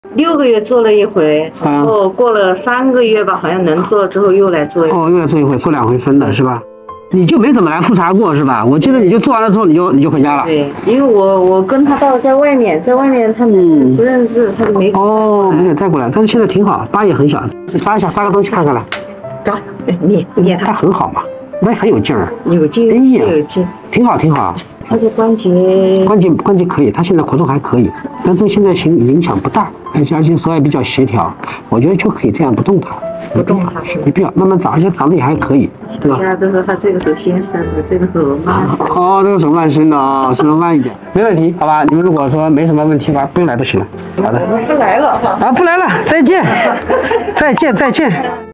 6个月做了一回，然后过了3个月吧，好像能做之后又来做一回。 哦，又来做一回，做2回分的是吧？你就没怎么来复查过是吧？我记得你就做完了之后你就回家了。 对，因为我跟他到在外面他们不认识，他就没。 哦，没有带过来，但是现在挺好，疤也很小，扎一下，扎个东西看看来。 扎，捏它很好嘛，那很有劲儿。 有劲， 哎呀， 有劲， 挺好。 他的关节可以，他现在活动还可以，但是现在影响不大，而且手也比较协调，我觉得就可以这样不动它，没必要慢慢长，而且长得也还可以，对吧？ 大家都说他这个手先生的，这个手慢。 哦，这个手慢生的啊，稍微慢一点，没问题，好吧？你们如果说没什么问题吧，不用来就行了。好的， 我们不来了哈。 啊，不来了，再见。